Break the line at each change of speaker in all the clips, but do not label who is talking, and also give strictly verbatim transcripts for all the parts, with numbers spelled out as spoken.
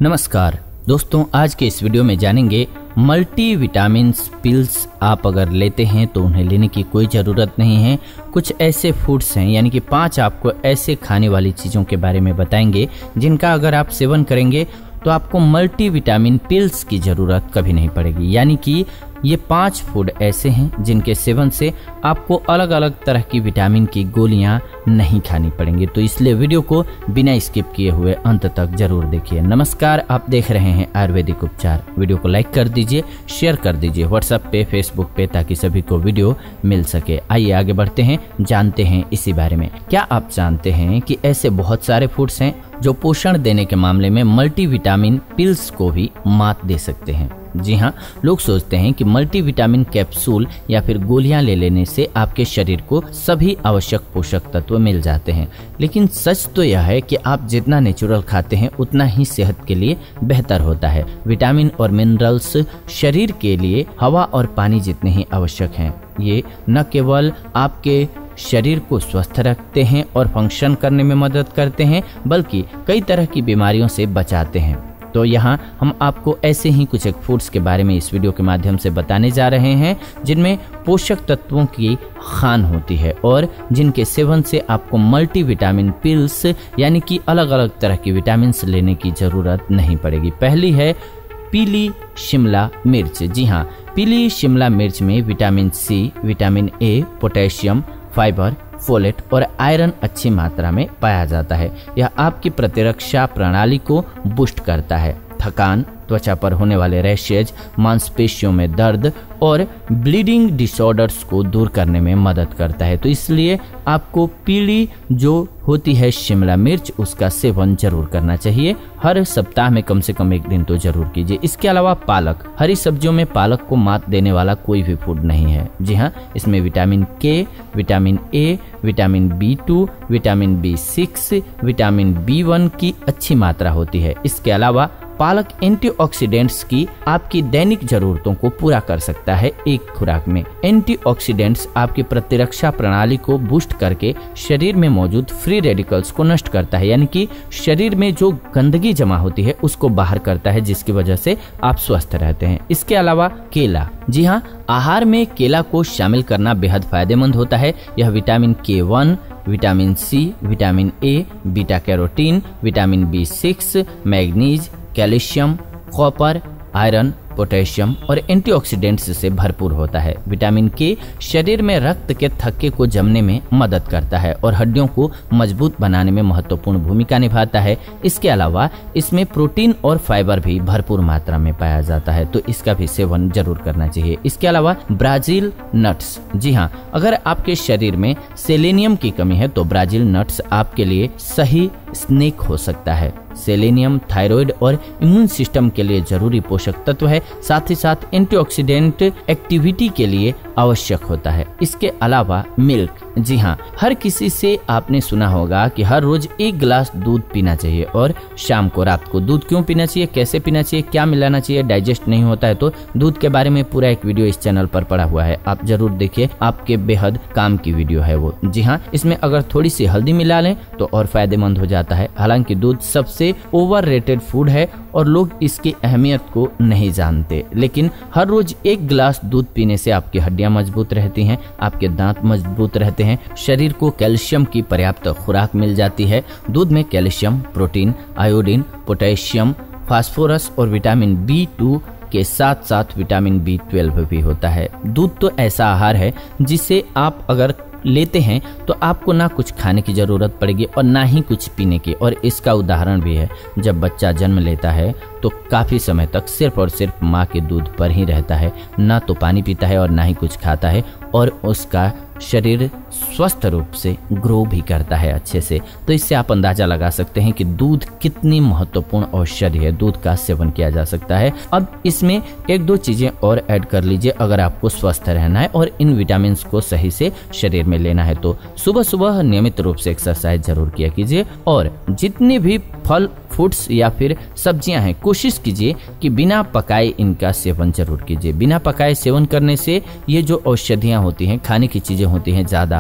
नमस्कार दोस्तों, आज के इस वीडियो में जानेंगे मल्टी विटामिन्स पिल्स आप अगर लेते हैं तो उन्हें लेने की कोई ज़रूरत नहीं है। कुछ ऐसे फूड्स हैं, यानी कि पांच आपको ऐसे खाने वाली चीज़ों के बारे में बताएंगे जिनका अगर आप सेवन करेंगे तो आपको मल्टी विटामिन पिल्स की ज़रूरत कभी नहीं पड़ेगी। यानी कि ये पांच फूड ऐसे हैं जिनके सेवन से आपको अलग अलग तरह की विटामिन की गोलियां नहीं खानी पड़ेंगी। तो इसलिए वीडियो को बिना स्किप किए हुए अंत तक जरूर देखिए। नमस्कार, आप देख रहे हैं आयुर्वेदिक उपचार। वीडियो को लाइक कर दीजिए, शेयर कर दीजिए व्हाट्सएप पे, फेसबुक पे, ताकि सभी को वीडियो मिल सके। आइए आगे बढ़ते हैं, जानते हैं इसी बारे में। क्या आप जानते हैं कि ऐसे बहुत सारे फूड्स हैं जो पोषण देने के मामले में मल्टी विटामिन पिल्स को भी मात दे सकते हैं। जी हाँ, लोग सोचते हैं कि मल्टी विटामिन कैप्सूल या फिर गोलियां ले लेने से आपके शरीर को सभी आवश्यक पोषक तत्व मिल जाते हैं, लेकिन सच तो यह है कि आप जितना नेचुरल खाते हैं उतना ही सेहत के लिए बेहतर होता है। विटामिन और मिनरल्स शरीर के लिए हवा और पानी जितने ही आवश्यक हैं। ये न केवल आपके शरीर को स्वस्थ रखते हैं और फंक्शन करने में मदद करते हैं, बल्कि कई तरह की बीमारियों से बचाते हैं। तो यहाँ हम आपको ऐसे ही कुछ एक फूड्स के बारे में इस वीडियो के माध्यम से बताने जा रहे हैं जिनमें पोषक तत्वों की खान होती है और जिनके सेवन से आपको मल्टी विटामिन पिल्स यानी कि अलग अलग तरह की विटामिन लेने की जरूरत नहीं पड़ेगी। पहली है पीली शिमला मिर्च। जी हाँ, पीली शिमला मिर्च में vitamin C, vitamin A, potassium, fibre, folate और आयरन अच्छी मात्रा में पाया जाता है। यह आपकी प्रतिरक्षा प्रणाली को बूस्ट करता है। थकान, त्वचा पर होने वाले रैशेज, मांसपेशियों में दर्द और ब्लीडिंग डिसऑर्डर्स को दूर करने में मदद करता है। तो इसलिए आपको पीली जो होती है शिमला मिर्च, उसका सेवन जरूर करना चाहिए। हर सप्ताह में कम से कम एक दिन तो जरूर कीजिए। इसके अलावा पालक, हरी सब्जियों में पालक को मात देने वाला कोई भी फूड नहीं है। जी हाँ, इसमें vitamin K, vitamin A, vitamin B two, vitamin B six, vitamin B one की अच्छी मात्रा होती है। इसके अलावा पालक एंटीऑक्सीडेंट्स की आपकी दैनिक जरूरतों को पूरा कर सकता है एक खुराक में। एंटीऑक्सीडेंट्स आपकी प्रतिरक्षा प्रणाली को बूस्ट करके शरीर में मौजूद फ्री रेडिकल्स को नष्ट करता है, यानी कि शरीर में जो गंदगी जमा होती है उसको बाहर करता है, जिसकी वजह से आप स्वस्थ रहते हैं। इसके अलावा केला, जी हाँ, आहार में केला को शामिल करना बेहद फायदेमंद होता है। यह vitamin K one, vitamin C, vitamin A, beta carotene, vitamin B six, manganese, calcium, copper, iron, potassium और एंटीऑक्सीडेंट्स से भरपूर होता है। विटामिन के शरीर में रक्त के थक्के को जमने में मदद करता है और हड्डियों को मजबूत बनाने में महत्वपूर्ण भूमिका निभाता है। इसके अलावा इसमें प्रोटीन और फाइबर भी भरपूर मात्रा में पाया जाता है, तो इसका भी सेवन जरूर करना चाहिए। इसके अलावा ब्राजील नट्स, जी हाँ, अगर आपके शरीर में सेलेनियम की कमी है तो ब्राजील नट्स आपके लिए सही स्नैक हो सकता है। सेलेनियम थायराइड और इम्यून सिस्टम के लिए जरूरी पोषक तत्व है, साथ ही साथ एंटीऑक्सीडेंट एक्टिविटी के लिए आवश्यक होता है। इसके अलावा मिल्क, जी हाँ, हर किसी से आपने सुना होगा कि हर रोज एक गिलास दूध पीना चाहिए और शाम को, रात को। दूध क्यों पीना चाहिए, कैसे पीना चाहिए, क्या मिलाना चाहिए, डाइजेस्ट नहीं होता है तो दूध के बारे में पूरा एक वीडियो इस चैनल पर पड़ा हुआ है, आप जरूर देखिए, आपके बेहद काम की वीडियो है वो। जी हाँ, इसमें अगर थोड़ी सी हल्दी मिला लें तो और फायदेमंद हो जाता है। हालांकि दूध सबसे ओवररेटेड फूड है और लोग इसकी अहमियत को नहीं जानते, लेकिन हर रोज एक गिलास दूध पीने से आपकी हड्डियां मजबूत रहती हैं, आपके दांत मजबूत रहते हैं, शरीर को कैल्शियम की पर्याप्त खुराक मिल जाती है। दूध में calcium, protein, iodine, potassium, phosphorus और विटामिन बी टू के साथ साथ विटामिन बी ट्वेल्व भी होता है। दूध तो ऐसा आहार है जिसे आप अगर लेते हैं तो आपको ना कुछ खाने की जरूरत पड़ेगी और ना ही कुछ पीने की। और इसका उदाहरण भी है, जब बच्चा जन्म लेता है तो काफी समय तक सिर्फ और सिर्फ माँ के दूध पर ही रहता है, ना तो पानी पीता है और ना ही कुछ खाता है, और उसका शरीर स्वस्थ रूप से ग्रो भी करता है अच्छे से। तो इससे आप अंदाजा लगा सकते हैं कि दूध कितनी महत्वपूर्ण औषधि है। दूध का सेवन किया जा सकता है। अब इसमें एक दो चीजें और ऐड कर लीजिए अगर आपको स्वस्थ रहना है और इन विटामिन को सही से शरीर में लेना है तो सुबह सुबह नियमित रूप से एक्सरसाइज जरूर किया कीजिए और जितने भी फल, फ्रूट्स या फिर सब्जियां हैं, कोशिश कीजिए कि बिना पकाए इनका सेवन जरूर कीजिए। बिना पकाए सेवन करने से ये जो औषधियां होती हैं, खाने की चीजें होती हैं, ज्यादा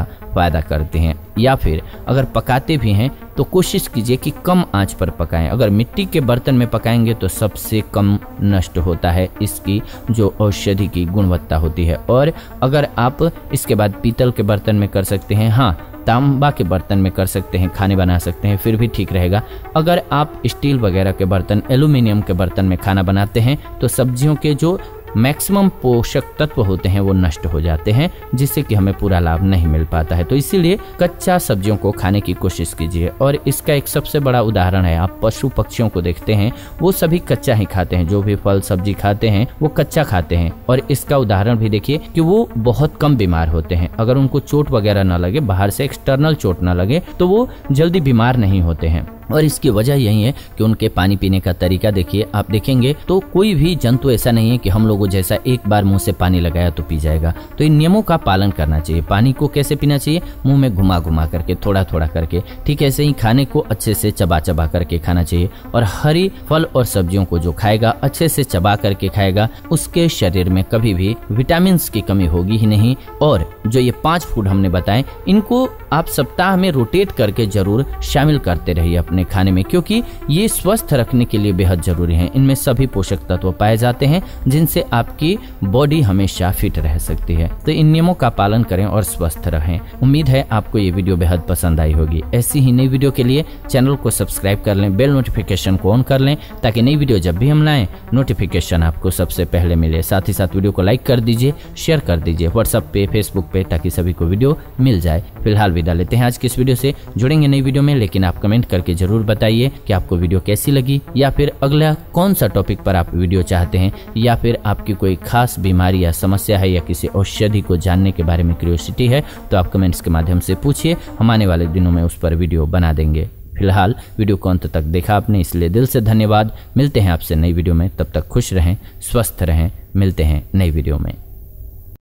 बड़ा फायदा करते हैं। या फिर अगर पकाते भी हैं तो कोशिश कीजिए कि कम आंच पर पकाएं। अगर मिट्टी के बर्तन में पकाएंगे तो सबसे कम नष्ट होता है इसकी जो औषधि की गुणवत्ता होती है। और अगर आप इसके बाद पीतल के बर्तन में कर सकते हैं, हाँ तांबा के बर्तन में कर सकते हैं, खाने बना सकते हैं, फिर भी ठीक रहेगा। अगर आप स्टील वगैरह के बर्तन, एल्यूमिनियम के बर्तन में खाना बनाते हैं तो सब्जियों के जो मैक्सिमम पोषक तत्व होते हैं वो नष्ट हो जाते हैं, जिससे कि हमें पूरा लाभ नहीं मिल पाता है। तो इसीलिए कच्चा सब्जियों को खाने की कोशिश कीजिए। और इसका एक सबसे बड़ा उदाहरण है, आप पशु पक्षियों को देखते हैं वो सभी कच्चा ही खाते हैं, जो भी फल सब्जी खाते हैं वो कच्चा खाते हैं। और इसका उदाहरण भी देखिए कि वो बहुत कम बीमार होते हैं। अगर उनको चोट वगैरह ना लगे, बाहर से एक्सटर्नल चोट ना लगे, तो वो जल्दी बीमार नहीं होते हैं। और इसकी वजह यही है कि उनके पानी पीने का तरीका देखिए, आप देखेंगे तो कोई भी जंतु ऐसा नहीं है कि हम लोगों जैसा एक बार मुंह से पानी लगाया तो पी जाएगा। तो इन नियमों का पालन करना चाहिए। पानी को कैसे पीना चाहिए? मुंह में घुमा घुमा करके, थोड़ा थोड़ा करके। ठीक ऐसे ही खाने को अच्छे से चबा चबा करके खाना चाहिए। और हरी फल और सब्जियों को जो खाएगा, अच्छे से चबा करके खाएगा, उसके शरीर में कभी भी विटामिन की कमी होगी ही नहीं। और जो ये पांच फूड हमने बताए, इनको आप सप्ताह में रोटेट करके जरूर शामिल करते रहिए अपने खाने में, क्योंकि ये स्वस्थ रखने के लिए बेहद जरूरी हैं। इनमें सभी पोषक तत्व पाए जाते हैं जिनसे आपकी बॉडी हमेशा फिट रह सकती है। तो इन नियमों का पालन करें और स्वस्थ रहें। उम्मीद है आपको ये वीडियो बेहद पसंद आई होगी। ऐसी ही नई वीडियो के लिए चैनल को सब्सक्राइब कर लें, बेल नोटिफिकेशन को ऑन कर लें, ताकि नई वीडियो जब भी हम लाएं नोटिफिकेशन आपको सबसे पहले मिले। साथ ही साथ वीडियो को लाइक कर दीजिए, शेयर कर दीजिए व्हाट्सएप पे, फेसबुक पे, ताकि सभी को वीडियो मिल जाए। फिलहाल विदा लेते हैं आज की इस वीडियो से, जुड़ेंगे नई वीडियो में। लेकिन आप कमेंट करके जरूर बताइए कि आपको वीडियो कैसी लगी, या फिर अगला कौन सा टॉपिक पर आप वीडियो चाहते हैं, या फिर आपकी कोई खास बीमारी या समस्या है, या किसी औषधि को जानने के बारे में क्यूरियोसिटी है, तो आप कमेंट्स के माध्यम से पूछिए। हम आने वाले दिनों में उस पर वीडियो बना देंगे। फिलहाल वीडियो को अंत तक देखा आपने, इसलिए दिल से धन्यवाद। मिलते हैं आपसे नई वीडियो में, तब तक खुश रहें, स्वस्थ रहें। मिलते हैं नई वीडियो में।